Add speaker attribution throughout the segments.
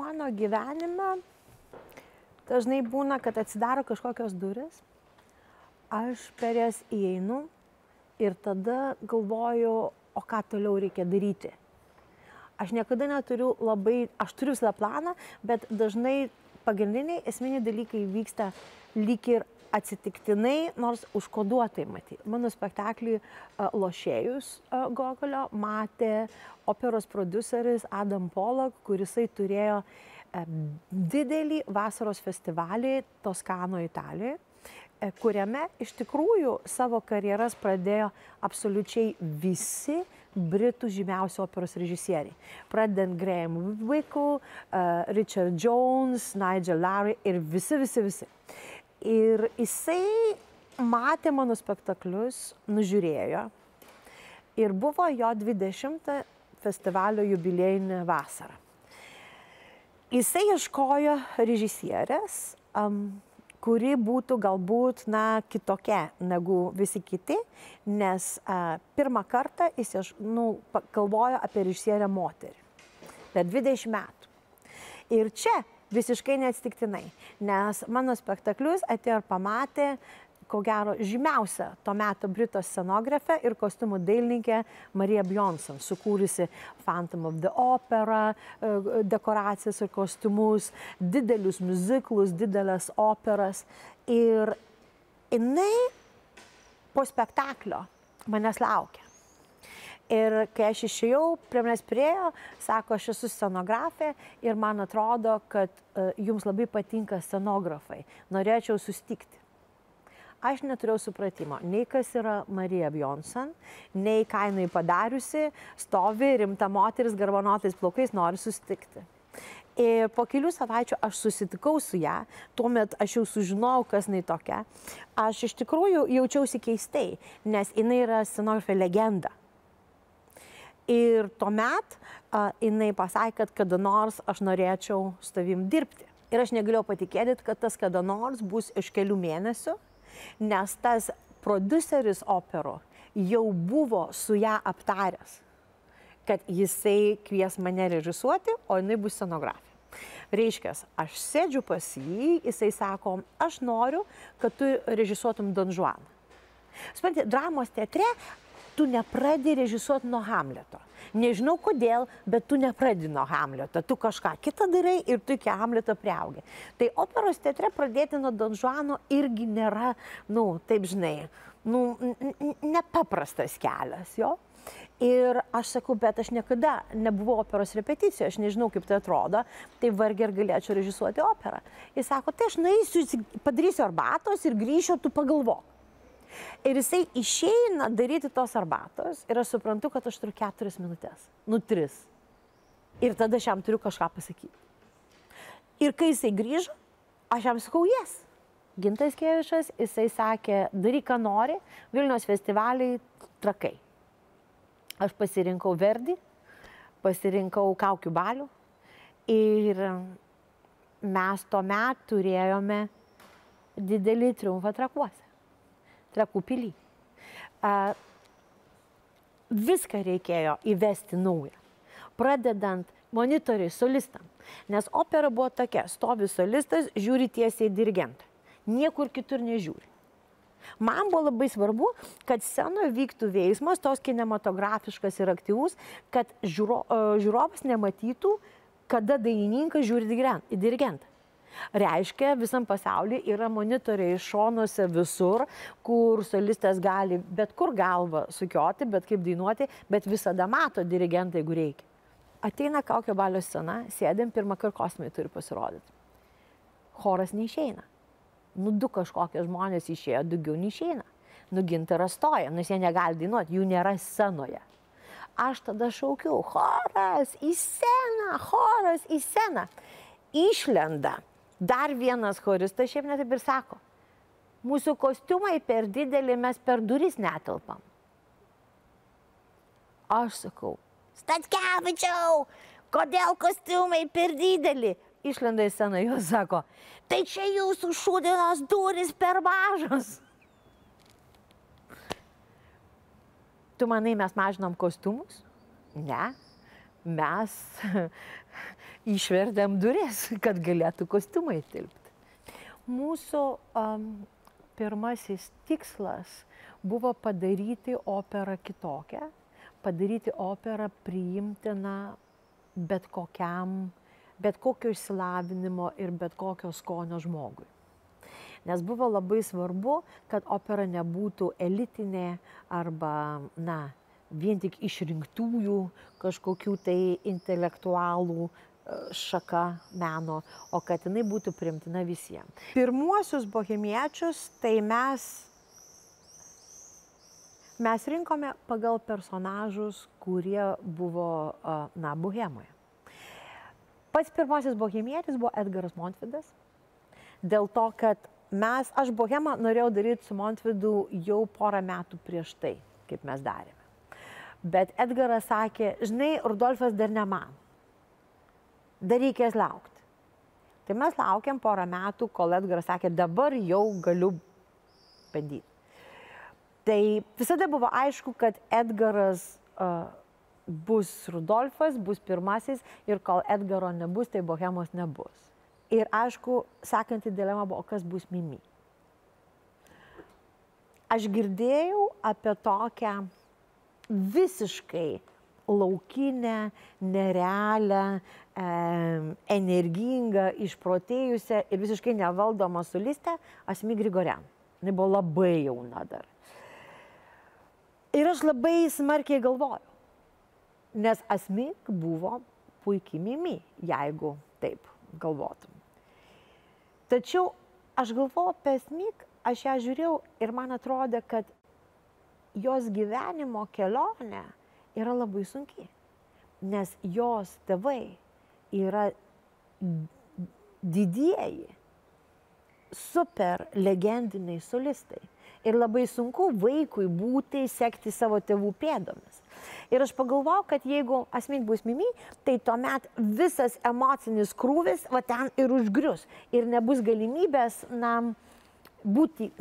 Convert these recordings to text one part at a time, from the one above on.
Speaker 1: Mano gyvenime dažnai būna, kad atsidaro kažkokios duris, aš per jas įeinu ir tada galvoju, o ką toliau reikia daryti. Aš niekada neturiu aš turiu visą planą, bet dažnai pagrindiniai esminiai dalykai vyksta lyg ir atsitiktinai, nors užkoduotai matyti. Mano spektaklį Lošėjus Gogolio matė operos prodiuseris Adam Pollock, kurisai turėjo didelį vasaros festivalį Toskano Italijoje, kuriame iš tikrųjų savo karjeras pradėjo absoliučiai visi Britų žymiausi operos režisieriai. Pradedant Graham Wicku, Richard Jones, Nigel Larry ir visi. Ir jisai matė mano spektaklius, nužiūrėjo ir buvo jo 20 festivalio jubiliejinė vasara. Jisai ieškojo režisierės, kuri būtų galbūt kitokia negu visi kiti, nes pirmą kartą jis galvojo apie režisierę moterį. Per 20 metų. Ir čia visiškai neatsitiktinai, nes mano spektaklius atėjo ir pamatė, ko gero, žymiausia to meto Britų scenografė ir kostiumų dailininkė Marija Bjornson, sukūrusi Phantom of the Opera, dekoracijas ir kostiumus, didelius miuziklus, didelės operas. Ir jinai po spektaklio manęs laukia. Ir kai aš išėjau, prie manęs priėjo, sako, aš esu scenografė ir man atrodo, kad jums labai patinka scenografai. Norėčiau susitikti. Aš neturėjau supratimo, nei kas yra Marija Bjornson, nei ką jinai padariusi, stovi rimta moteris, garbanotais plaukais, nori susitikti. Ir po kelių savaičių aš susitikau su ją, tuomet aš jau sužinojau, kas jinai tokia. Aš iš tikrųjų jaučiausi keistai, nes jinai yra scenografė legenda. Ir tuomet jinai pasakė, kad kada nors aš norėčiau su tavim dirbti. Ir aš negalėjau patikėti, kad tas kada nors bus iš kelių mėnesių, nes tas prodiuseris operų jau buvo su ją aptaręs, kad jisai kvies mane režisuoti, o jinai bus scenografė. Reiškia, aš sėdžiu pas jį, jisai sako, aš noriu, kad tu režisuotum Don Juaną. Supranti, dramos teatre tu nepradedi režisuoti nuo Hamleto. Nežinau kodėl, bet tu nepradedi nuo Hamleto. Tu kažką kitą darai ir tu iki Hamleto priaugi. Tai operos teatre pradėti nuo Don Juano irgi nėra, taip žinai, nepaprastas kelias, jo. Ir aš sakau, bet aš niekada nebuvau operos repeticijoje, aš nežinau, kaip tai atrodo, tai vargiai ir galėčiau režisuoti operą. Jis sako, tai aš nueisiu, padarysiu arbatos ir grįšiu, tu pagalvok. Ir jisai išeina daryti tos arbatos ir aš suprantu, kad aš turiu 4 minutės. 3. Ir tada aš jam turiu kažką pasakyti. Ir kai jisai grįžo, aš jam sakau, yes. Gintas Kėvišas, jisai sakė, daryk, ką nori, Vilniaus festivaliai Trakai. Aš pasirinkau Verdį, pasirinkau Kaukių balių ir mes tuomet turėjome didelį triumfą Trakuose. Trakų pily. Viską reikėjo įvesti naują, pradedant monitoriai solistam, nes opera buvo tokia, stovi solistas, žiūri tiesiai į dirigentą, niekur kitur nežiūri. Man buvo labai svarbu, kad scenoje vyktų veiksmas, tos kinematografiškas ir aktyvus, kad žiūrovas nematytų, kada dainininkas žiūri į dirigentą. Reiškia, visam pasaulyje yra monitoriai šonuose visur, kur solistas gali bet kur galvą sukioti, bet kaip dainuoti, bet visada mato dirigentą, jeigu reikia. Ateina Kaukio balio scena, sėdėm, pirmą kartą kosmai turi pasirodyti. Choras neišeina. 2 kažkokie žmonės išėjo, daugiau neišeina. Gintaras stoja, nes jie negali dainuoti, jų nėra scenoje. Aš tada šaukiu, choras į sceną, choras į sceną. Išlenda. Dar vienas choristas šiaip net taip ir sako, mūsų kostiumai per didelį, mes per duris netelpam. Aš sakau, Statkevičiau, kodėl kostiumai per didelį? Išlenda į sceną, jos sako, tai čia jūsų šūdinos duris per mažos. Tu manai, mes mažinam kostiumus? Ne. Mes išvertėm duris, kad galėtų kostiumai tilpti. Mūsų pirmasis tikslas buvo padaryti operą kitokią, padaryti operą priimtiną bet kokio išsilavinimo ir bet kokio skonio žmogui. Nes buvo labai svarbu, kad opera nebūtų elitinė arba, vien tik išrinktųjų kažkokių tai intelektualų šaka meno, o kad jinai būtų priimtina visiems. Pirmuosius bohemiečius tai mes rinkome pagal personažus, kurie buvo, bohemoje. Pats pirmasis bohemietis buvo Edgaras Montvidas, dėl to, kad aš bohemą norėjau daryti su Montvidu jau porą metų prieš tai, kaip mes darėme. Bet Edgaras sakė, žinai, Rudolfas dar ne man, dar reikės laukti. Tai mes laukiam porą metų, kol Edgaras sakė, dabar jau galiu bandyti. Tai visada buvo aišku, kad Edgaras bus Rudolfas, bus pirmasis ir kol Edgaro nebus, tai bohemos nebus. Ir aišku, sekanti dilema buvo, o kas bus Mimi. Aš girdėjau apie tokią visiškai laukinę, nerealią, energingą, išprotėjusią ir visiškai nevaldomą solistę Asmik Grigorian. Jis buvo labai jauna dar. Ir aš labai smarkiai galvojau, nes Asmik buvo puikiai Mimi, jeigu taip galvotum. Tačiau aš galvojau apie Asmik, aš ją žiūrėjau ir man atrodė, kad jos gyvenimo kelionė yra labai sunki, nes jos tėvai yra didieji, super legendiniai solistai. Ir labai sunku vaikui būti, sekti savo tėvų pėdomis. Ir aš pagalvojau, kad jeigu Asmik bus Mimi, tai tuomet visas emocinis krūvis va ten ir užgrius. Ir nebus galimybės, būti,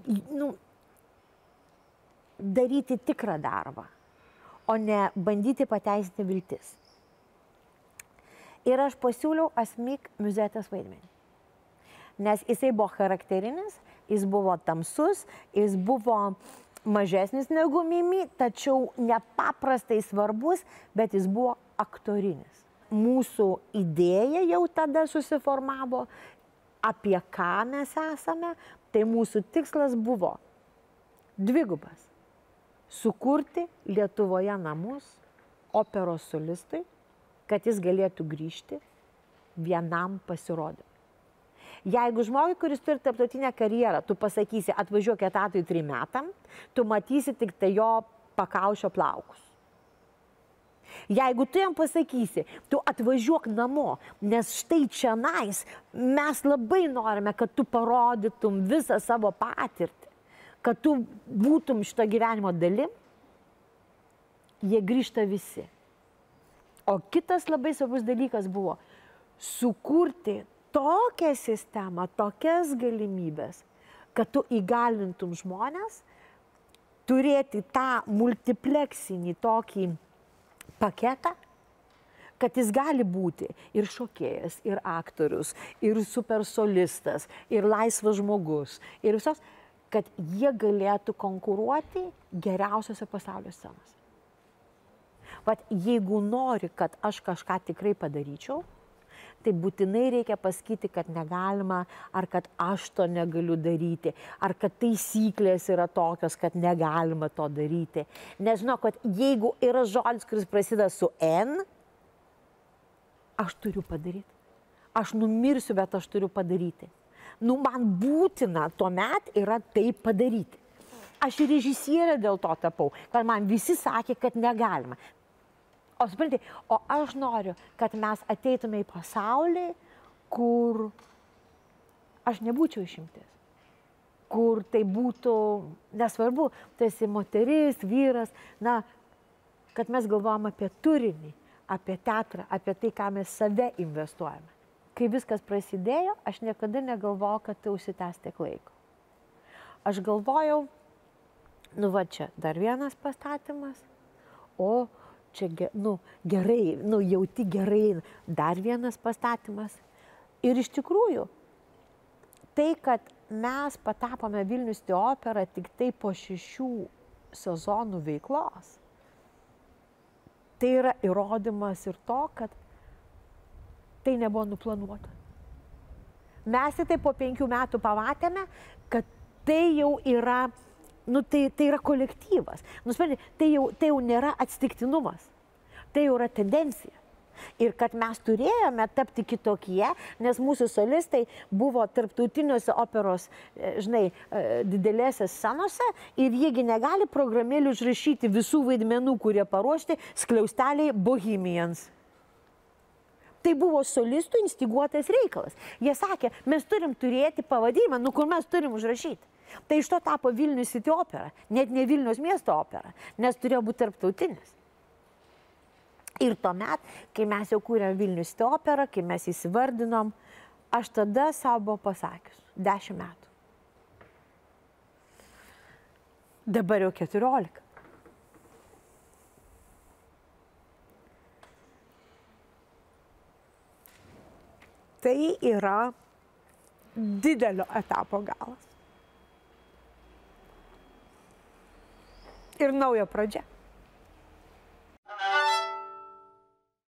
Speaker 1: daryti tikrą darbą, o ne bandyti pateisinti viltis. Ir aš pasiūliau Asmik Miuzetės vaidmenį. Nes jisai buvo charakterinis, jis buvo tamsus, jis buvo mažesnis negu Mimi, tačiau nepaprastai svarbus, bet jis buvo aktorinis. Mūsų idėja jau tada susiformavo, apie ką mes esame, tai mūsų tikslas buvo dvigubas. Sukurti Lietuvoje namus operos solistui, kad jis galėtų grįžti vienam pasirodymui. Jeigu žmogui, kuris turi tarptautinę karjerą, tu pasakysi, atvažiuok etatui 3 metam, tu matysi tik tai jo pakaušio plaukus. Jeigu tu jam pasakysi, tu atvažiuok namo, nes štai čianais mes labai norime, kad tu parodytum visą savo patirtį, kad tu būtum šito gyvenimo dalim, jie grįžta visi. O kitas labai svarbus dalykas buvo sukurti tokią sistemą, tokias galimybės, kad tu įgalintum žmonės turėti tą multipleksinį tokį paketą, kad jis gali būti ir šokėjas, ir aktorius, ir supersolistas, ir laisvas žmogus, ir visos, kad jie galėtų konkuruoti geriausiose pasaulio scenose. Vat jeigu nori, kad aš kažką tikrai padaryčiau, tai būtinai reikia pasakyti, kad negalima, ar kad aš to negaliu daryti, ar kad taisyklės yra tokios, kad negalima to daryti. Nes žinau, kad jeigu yra žodis, kuris prasideda su N, aš turiu padaryti. Aš numirsiu, bet aš turiu padaryti. Man būtina tuomet yra tai padaryti. Aš ir režisierė dėl to tapau, kad man visi sakė, kad negalima. O suprantate, o aš noriu, kad mes ateitume į pasaulį, kur aš nebūčiau išimtis. Kur tai būtų, nesvarbu, tu esi moteris, vyras, kad mes galvojam apie turinį, apie teatrą, apie tai, ką mes save investuojame. Kai viskas prasidėjo, aš niekada negalvojau, kad tai užsitęs tiek laiko. Aš galvojau, va čia dar vienas pastatymas, o čia gerai, jauti gerai, dar vienas pastatymas. Ir iš tikrųjų, tai, kad mes patapome Vilnius Opera tik tai po 6 sezonų veiklos, tai yra įrodymas ir to, kad tai nebuvo nuplanuota. Mes tai po 5 metų pamatėme, kad tai jau yra, tai yra kolektyvas. Tai jau nėra atsitiktinumas, tai jau yra tendencija. Ir kad mes turėjome tapti kitokie, nes mūsų solistai buvo tarptautiniuose operos, didelėse scenose ir jiegi negali programėlių užrašyti visų vaidmenų, kurie paruošti skliausteliai Bohemians. Tai buvo solistų instiguotas reikalas. Jie sakė, mes turim turėti pavadinimą, kur mes turim užrašyti. Tai iš to tapo Vilnius City opera, net ne Vilnius miesto opera, nes turėjo būti tarptautinis. Ir tuomet, kai mes jau kūrėm Vilnius City operą, kai mes įsivardinom, aš tada savo buvau pasakius, 10 metų. Dabar jau 14. Tai yra didelio etapo galas. Ir nauja pradžia.